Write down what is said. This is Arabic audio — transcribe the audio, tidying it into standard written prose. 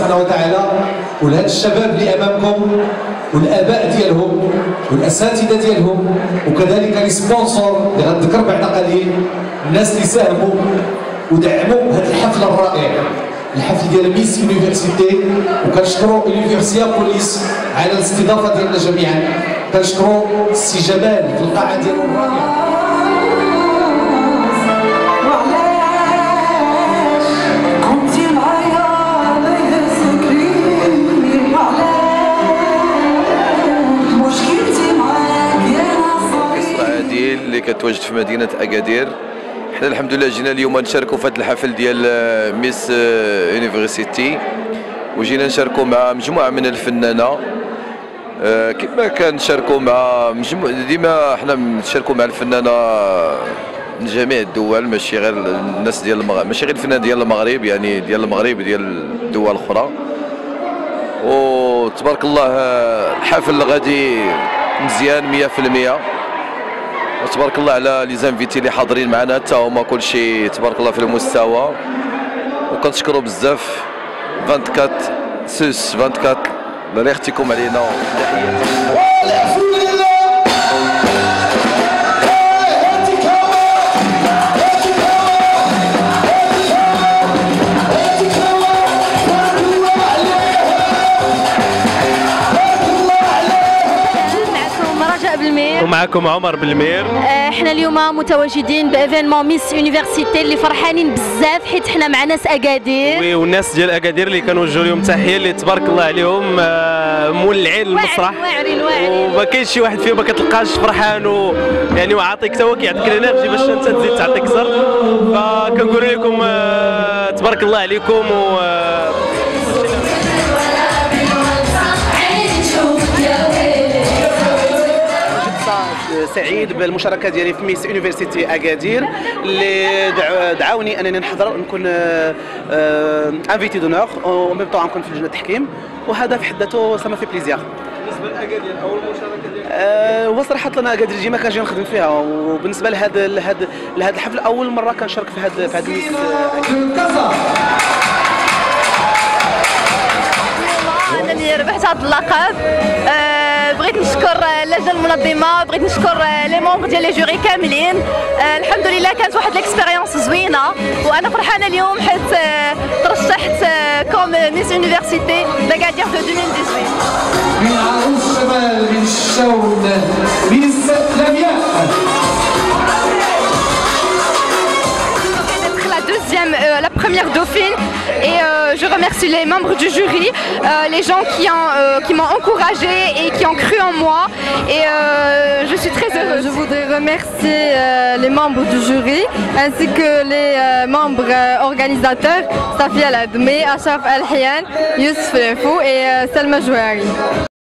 سبحانه وتعالى ولهاد الشباب اللي امامكم والاباء ديالهم والاساتذه ديالهم وكذلك لي سبونسور اللي غنذكر بعد قليل، الناس اللي ساهموا ودعموا هذا الحفل الرائع، الحفل ديال ميس يونيفرسيتي. وكنشكروا يونيفرسيا بوليس على الاستضافه ديالنا جميعا. كنشكروا السي جمال في القاعه ديالو الرائعه. اللي كتواجد في مدينه اكادير. حنا الحمد لله جينا اليوم نشاركوا في هذا الحفل ديال ميس يونيفرسيتي، وجينا نشاركوا مع مجموعه من الفنانه كما كنشاركوا مع ديما حنا نشاركوا مع الفنانه من جميع الدول، ماشي غير الناس ديال المغرب، ماشي غير الفنان ديال المغرب، يعني ديال المغرب ديال الدول الاخرى. وتبارك الله الحفل غادي مزيان 100%. وتبارك الله على لي زانفيتي اللي حاضرين معنا حتى هما كلشي تبارك الله في المستوى. وكنشكروا بزاف 24/24 الله يختيكم علينا. تحياتي. ومعكم عمر بالمير. احنا اليوم متواجدين بايفينمون ميس يونيفرسيتي اللي فرحانين بزاف حيت حنا مع ناس اكادير. والناس ديال اكادير اللي كنوجهوا لهم تحيه اللي تبارك الله عليهم مولعين المسرح. وما كاينش شي واحد فيهم ما كتلقاش فرحان يعني وعاطيك حتى هو كيعطيك الانرجي باش انت تزيد تعطي اكثر. فكنقول لكم تبارك الله عليكم. سعيد بالمشاركه ديالي في ميس يونيفرسيتي اكادير اللي دعاوني انني نحضر ونكون انفيتي دونور وميم طون نكون في لجنه التحكيم، وهذا في حد ذاته سما في بليزير. بالنسبه لاكادير اول مشاركه ديالك؟ هو صراحه انا اكادير ديما كنجي نخدم فيها، وبالنسبه لهذا الحفل اول مره كنشارك في هذا ميس. انا اللي ربحت هذا اللقب. بغيت نشكر اللجنه المنظمه، بغيت نشكر لي مونبر ديال لي جوري كاملين. الحمد لله كانت واحد ليكسبيريونس زوينه، وانا فرحانه اليوم حيت ترشحت كوم ميس يونيفرسيتي داكادير دو 2018. من عروس شمال من الشون ميس لمياء. La première dauphine, et je remercie les membres du jury, les gens qui m'ont encouragée et qui ont cru en moi, et je suis très heureuse. Je voudrais remercier les membres du jury ainsi que les membres organisateurs, Safia Ladmi, Achraf Al-Hiyan, Youssef Lefou et Selma Jouari.